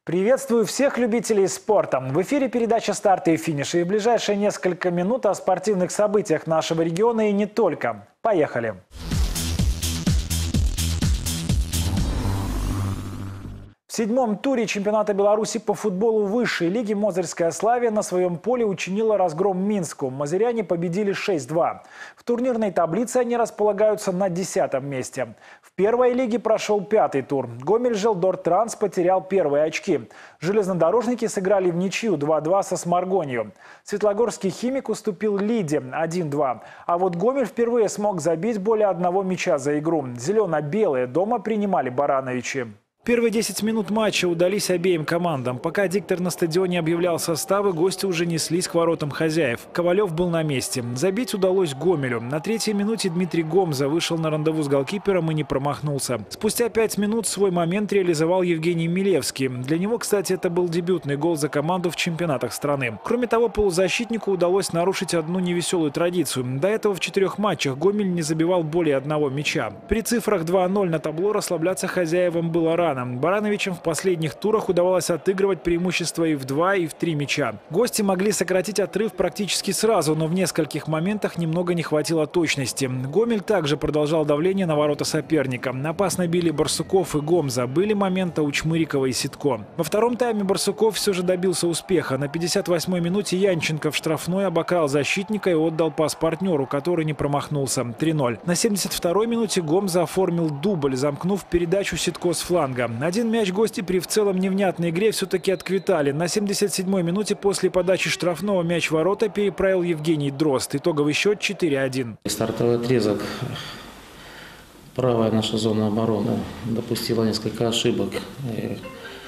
Приветствую всех любителей спорта. В эфире передача «Старты и финиши». И в ближайшие несколько минут о спортивных событиях нашего региона и не только. Поехали! В седьмом туре чемпионата Беларуси по футболу высшей лиги Мозырская Славия на своем поле учинила разгром Минску. Мозыряне победили 6-2. В турнирной таблице они располагаются на 10-м месте. В первой лиге прошел пятый тур. Гомель-Желдортранс потерял первые очки. Железнодорожники сыграли в ничью 2-2 со Сморгонью. Светлогорский Химик уступил Лиде 1-2. А вот Гомель впервые смог забить более одного мяча за игру. Зелено-белые дома принимали Барановичи. Первые 10 минут матча удались обеим командам. Пока диктор на стадионе объявлял составы, гости уже неслись к воротам хозяев. Ковалев был на месте. Забить удалось Гомелю. На третьей минуте Дмитрий Гомза вышел на рандеву с голкипером и не промахнулся. Спустя 5 минут свой момент реализовал Евгений Милевский. Для него, кстати, это был дебютный гол за команду в чемпионатах страны. Кроме того, полузащитнику удалось нарушить одну невеселую традицию. До этого в 4 матчах Гомель не забивал более одного мяча. При цифрах 2-0 на табло расслабляться хозяевам было рано. Барановичам в последних турах удавалось отыгрывать преимущество и в 2, и в 3 мяча. Гости могли сократить отрыв практически сразу, но в нескольких моментах немного не хватило точности. Гомель также продолжал давление на ворота соперника. Опасно били Барсуков и Гомза. Были моменты у Чмырикова и Ситко. Во втором тайме Барсуков все же добился успеха. На 58-й минуте Янченко в штрафной обокрал защитника и отдал пас партнеру, который не промахнулся. 3-0. На 72-й минуте Гомза оформил дубль, замкнув передачу Ситко с фланга. Один мяч гости при в целом невнятной игре все-таки отквитали. На 77-й минуте после подачи штрафного мяч в ворота переправил Евгений Дрозд. Итоговый счет 4-1. Стартовый отрезок. Правая наша зона обороны допустила несколько ошибок. И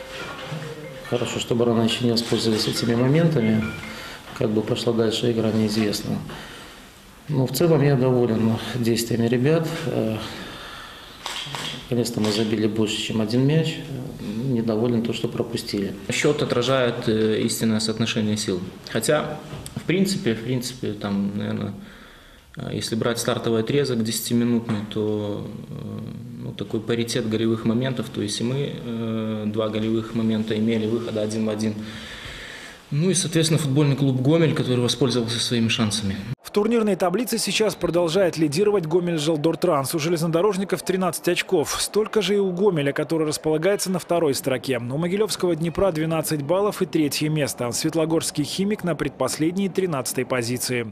хорошо, что барановичи не воспользовались этими моментами. Как бы пошла дальше игра, неизвестно. Но в целом я доволен действиями ребят. Наконец-то мы забили больше, чем один мяч. Недоволен то, что пропустили. Счет отражает истинное соотношение сил. Хотя, в принципе, там, наверное, если брать стартовый отрезок 10-минутный, то такой паритет голевых моментов. То есть мы 2 голевых момента имели, выхода 1 в 1. Ну и, соответственно, футбольный клуб «Гомель», который воспользовался своими шансами. В турнирной таблице сейчас продолжает лидировать Гомель-Желдортранс. У железнодорожников 13 очков. Столько же и у Гомеля, который располагается на 2-й строке. У Могилевского Днепра 12 баллов и 3-е место. Светлогорский Химик на предпоследней 13-й позиции.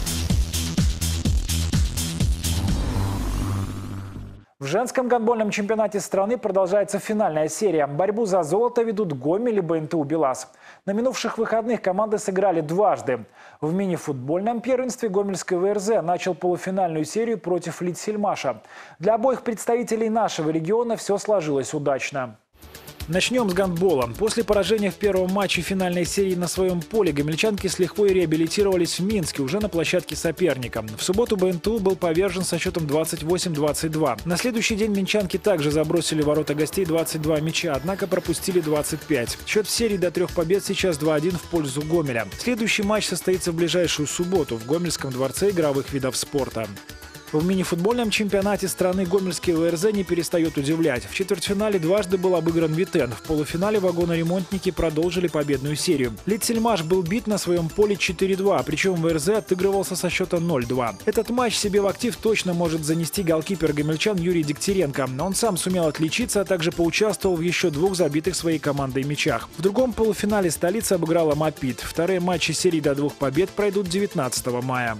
В женском гандбольном чемпионате страны продолжается финальная серия. Борьбу за золото ведут Гомель и БНТУ «БелАЗ». На минувших выходных команды сыграли дважды. В мини-футбольном первенстве Гомельский ВРЗ начал полуфинальную серию против Литсельмаша. Для обоих представителей нашего региона все сложилось удачно. Начнем с гандбола. После поражения в первом матче финальной серии на своем поле гомельчанки с лихвой реабилитировались в Минске, уже на площадке соперника. В субботу БНТУ был повержен со счетом 28-22. На следующий день минчанки также забросили в ворота гостей 22 мяча, однако пропустили 25. Счет в серии до 3 побед сейчас 2-1 в пользу Гомеля. Следующий матч состоится в ближайшую субботу в Гомельском дворце игровых видов спорта. В мини-футбольном чемпионате страны Гомельский ВРЗ не перестает удивлять. В четвертьфинале дважды был обыгран Витен. В полуфинале вагоноремонтники продолжили победную серию. Литсельмаш был бит на своем поле 4-2, причем ВРЗ отыгрывался со счета 0-2. Этот матч себе в актив точно может занести голкипер гомельчан Юрий Дегтяренко. Он сам сумел отличиться, а также поучаствовал в еще 2 забитых своей командой мячах. В другом полуфинале столица обыграла Мапит. Вторые матчи серии до 2 побед пройдут 19 мая.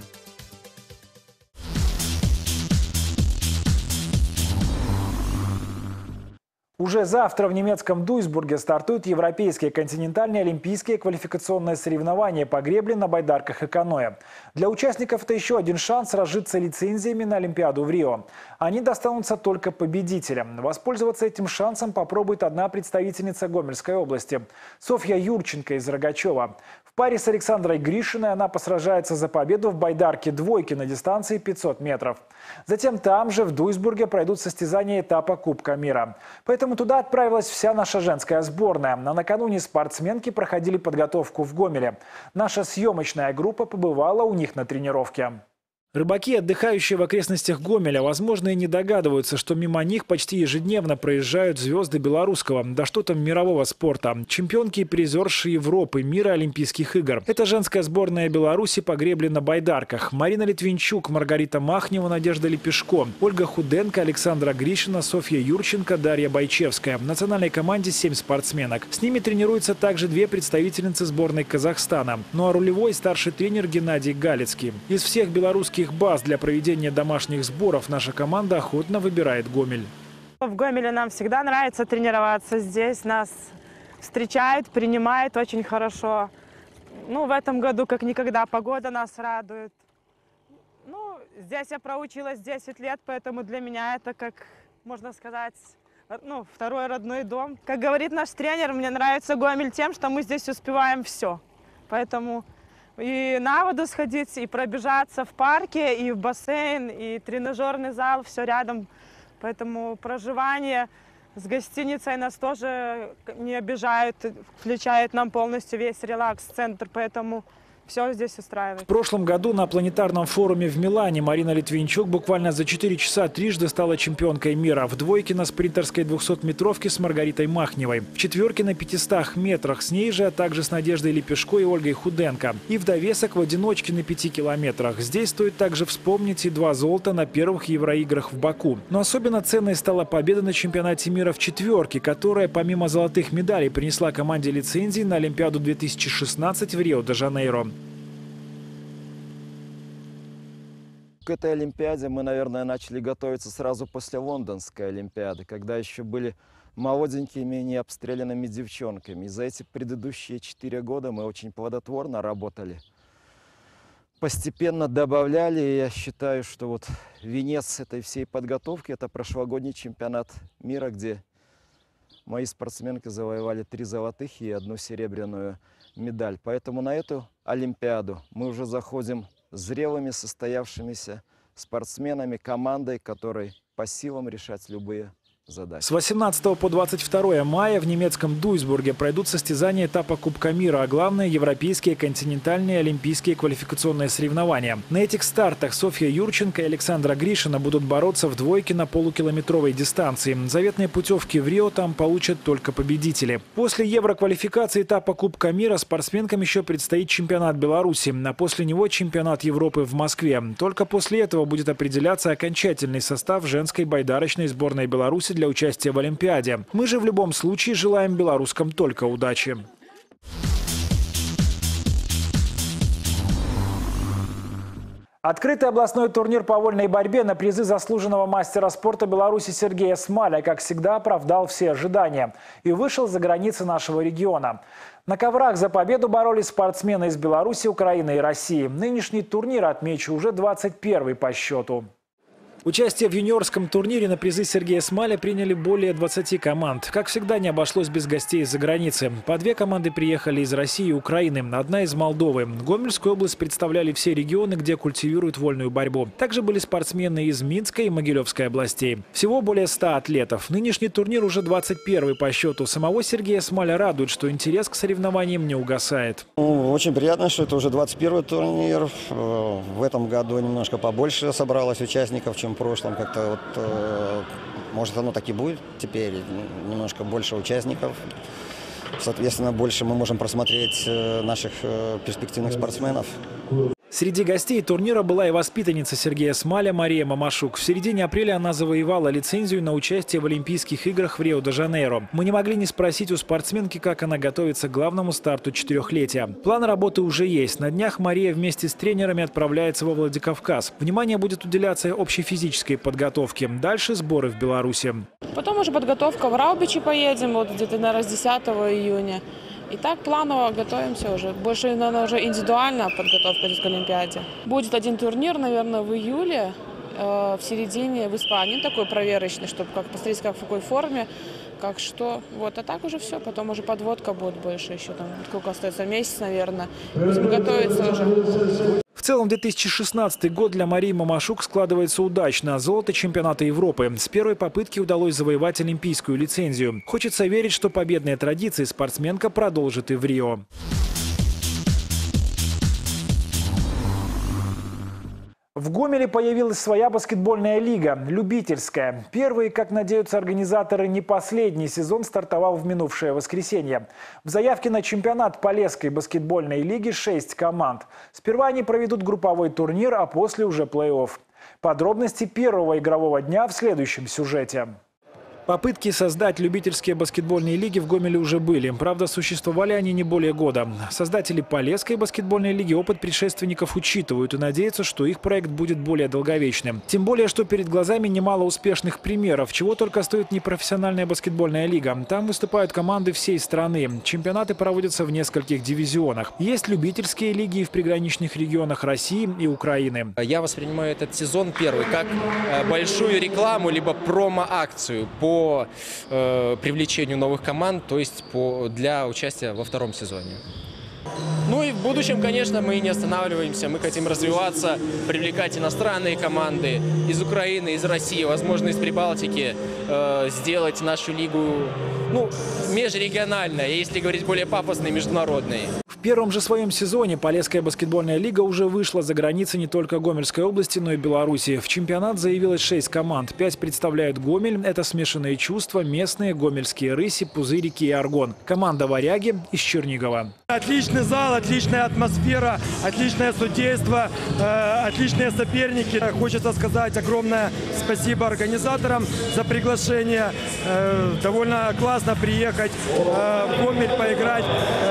Уже завтра в немецком Дуйсбурге стартуют европейские континентальные олимпийские квалификационные соревнования по гребле на байдарках и каноэ. Для участников это еще один шанс разжиться лицензиями на Олимпиаду в Рио. Они достанутся только победителям. Воспользоваться этим шансом попробует одна представительница Гомельской области – Софья Юрченко из Рогачева. В паре с Александрой Гришиной она посражается за победу в байдарке двойки на дистанции 500 метров. Затем там же, в Дуйсбурге, пройдут состязания этапа Кубка мира. Поэтому туда отправилась вся наша женская сборная. А накануне спортсменки проходили подготовку в Гомеле. Наша съемочная группа побывала у них на тренировке. Рыбаки, отдыхающие в окрестностях Гомеля, возможно, и не догадываются, что мимо них почти ежедневно проезжают звезды белорусского, да что там мирового спорта. Чемпионки и призерши Европы, мира, Олимпийских игр. Это женская сборная Беларуси по гребле на байдарках. Марина Литвинчук, Маргарита Махнева, Надежда Лепешко, Ольга Худенко, Александра Гришина, Софья Юрченко, Дарья Бойчевская. В национальной команде 7 спортсменок. С ними тренируются также 2 представительницы сборной Казахстана. Ну а рулевой старший тренер Геннадий Галицкий. Из всех белорусских баз для проведения домашних сборов наша команда охотно выбирает Гомель. В Гомеле нам всегда нравится тренироваться. Здесь нас встречают, принимают очень хорошо. Ну, в этом году как никогда погода нас радует. Ну, здесь я проучилась 10 лет, поэтому для меня это, как можно сказать, ну, второй родной дом. Как говорит наш тренер, мне нравится Гомель тем, что мы здесь успеваем все. Поэтому и на воду сходить, и пробежаться в парке, и в бассейн, и тренажерный зал, все рядом. Поэтому проживание с гостиницей нас тоже не обижают, включает нам полностью весь релакс-центр, поэтому все здесь устраивает. В прошлом году на планетарном форуме в Милане Марина Литвинчук буквально за 4 часа трижды стала чемпионкой мира. В двойке на спринтерской 200-метровке с Маргаритой Махневой. В четверке на 500 метрах с ней же, а также с Надеждой Лепешко и Ольгой Худенко. И в довесок в одиночке на 5 километрах. Здесь стоит также вспомнить и 2 золота на первых Евроиграх в Баку. Но особенно ценной стала победа на чемпионате мира в четверке, которая помимо золотых медалей принесла команде лицензии на Олимпиаду 2016 в Рио-де-Жанейро. К этой Олимпиаде мы, наверное, начали готовиться сразу после Лондонской Олимпиады, когда еще были молоденькими, необстрелянными девчонками. И за эти предыдущие 4 года мы очень плодотворно работали. Постепенно добавляли, и я считаю, что вот венец этой всей подготовки – это прошлогодний чемпионат мира, где мои спортсменки завоевали 3 золотых и 1 серебряную медаль. Поэтому на эту Олимпиаду мы уже заходим зрелыми, состоявшимися спортсменами, командой, которой по силам решать любые задачи. С 18 по 22 мая в немецком Дуйсбурге пройдут состязания этапа Кубка мира, а главное – европейские, континентальные, олимпийские квалификационные соревнования. На этих стартах Софья Юрченко и Александра Гришина будут бороться в двойке на полукилометровой дистанции. Заветные путевки в Рио там получат только победители. После евроквалификации этапа Кубка мира спортсменкам еще предстоит чемпионат Беларуси, а после него чемпионат Европы в Москве. Только после этого будет определяться окончательный состав женской байдарочной сборной Беларуси для участия в Олимпиаде. Мы же в любом случае желаем белорусским только удачи. Открытый областной турнир по вольной борьбе на призы заслуженного мастера спорта Беларуси Сергея Смаля, как всегда, оправдал все ожидания и вышел за границы нашего региона. На коврах за победу боролись спортсмены из Беларуси, Украины и России. Нынешний турнир, отмечу, уже 21-й по счету. Участие в юниорском турнире на призы Сергея Смаля приняли более 20 команд. Как всегда, не обошлось без гостей из-за границы. По 2 команды приехали из России и Украины, 1 из Молдовы. Гомельскую область представляли все регионы, где культивируют вольную борьбу. Также были спортсмены из Минской и Могилевской областей. Всего более 100 атлетов. Нынешний турнир уже 21-й по счету. Самого Сергея Смаля радует, что интерес к соревнованиям не угасает. Очень приятно, что это уже 21-й турнир. В этом году немножко побольше собралось участников, чем в прошлом. Как-то вот, может, оно так и будет теперь, немножко больше участников. Соответственно, больше мы можем просмотреть наших перспективных спортсменов. Среди гостей турнира была и воспитанница Сергея Смаля Мария Мамашук. В середине апреля она завоевала лицензию на участие в Олимпийских играх в Рио-де-Жанейро. Мы не могли не спросить у спортсменки, как она готовится к главному старту 4-летия. План работы уже есть. На днях Мария вместе с тренерами отправляется во Владикавказ. Внимание будет уделяться общей физической подготовке. Дальше сборы в Беларуси. Потом уже подготовка в Раубичи поедем, вот где-то, наверное, с 10 июня. И так планово готовимся уже. Больше, наверное, уже индивидуальная подготовка к Олимпиаде. Будет 1 турнир, наверное, в июле, в середине в Испании, такой проверочный, чтобы как посмотреть, как в какой форме, как что. Вот, а так уже все. Потом уже подводка будет больше еще. Там сколько остается, месяц, наверное. Будем готовиться уже. В целом 2016 год для Марии Мамашук складывается удачно. Золото чемпионата Европы. С первой попытки удалось завоевать олимпийскую лицензию. Хочется верить, что победные традиции спортсменка продолжит и в Рио. В Гомеле появилась своя баскетбольная лига – любительская. Первый, как надеются организаторы, не последний сезон стартовал в минувшее воскресенье. В заявке на чемпионат Полесской баскетбольной лиги 6 команд. Сперва они проведут групповой турнир, а после уже плей-офф. Подробности первого игрового дня в следующем сюжете. Попытки создать любительские баскетбольные лиги в Гомеле уже были. Правда, существовали они не более года. Создатели Полесской баскетбольной лиги опыт предшественников учитывают и надеются, что их проект будет более долговечным. Тем более, что перед глазами немало успешных примеров, чего только стоит непрофессиональная баскетбольная лига. Там выступают команды всей страны. Чемпионаты проводятся в нескольких дивизионах. Есть любительские лиги и в приграничных регионах России и Украины. Я воспринимаю этот сезон первый как большую рекламу либо промо-акцию по привлечению новых команд, то есть для участия во втором сезоне. Ну и в будущем, конечно, мы не останавливаемся, мы хотим развиваться, привлекать иностранные команды из Украины, из России, возможно, из Прибалтики, сделать нашу лигу межрегиональной, если говорить более пафосной, международной. В первом же своем сезоне Полесская баскетбольная лига уже вышла за границы не только Гомельской области, но и Беларуси. В чемпионат заявилось 6 команд. 5 представляют Гомель. Это смешанные чувства, местные, гомельские рыси, пузырики и аргон. Команда «Варяги» из Чернигова. Отличный зал, отличная атмосфера, отличное судейство, отличные соперники. Хочется сказать огромное спасибо организаторам за приглашение. Довольно классно приехать в Гомель, поиграть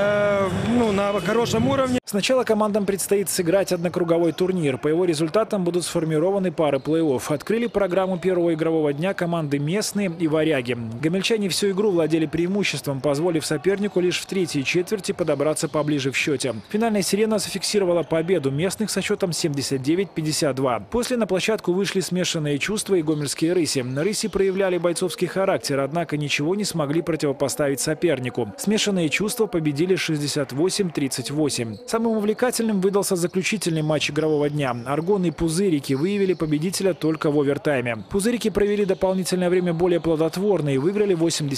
на хорошем уровне. Сначала командам предстоит сыграть однокруговой турнир. По его результатам будут сформированы пары плей-офф. Открыли программу первого игрового дня команды «Местные» и «Варяги». Гомельчане всю игру владели преимуществом, позволив сопернику лишь в третьей четверти подобраться поближе в счете. Финальная сирена зафиксировала победу местных со счетом 79-52. После на площадку вышли смешанные чувства и гомельские рыси. Рыси проявляли бойцовский характер, однако ничего не смогли противопоставить сопернику. Смешанные чувства победили 68-38. Самым увлекательным выдался заключительный матч игрового дня. Аргон и Пузырики выявили победителя только в овертайме. Пузырики провели дополнительное время более плодотворно и выиграли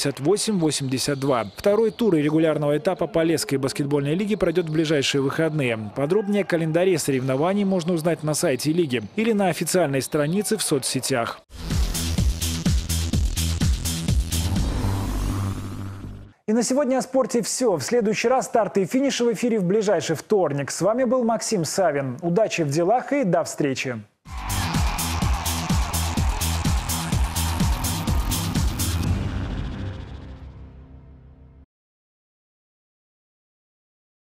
88-82. Второй тур регулярного этапа Полесской баскетбольной лиги пройдет в ближайшие выходные. Подробнее о календаре соревнований можно узнать на сайте лиги или на официальной странице в соцсетях. И на сегодня о спорте все. В следующий раз старты и финиши в эфире в ближайший вторник. С вами был Максим Савин. Удачи в делах и до встречи.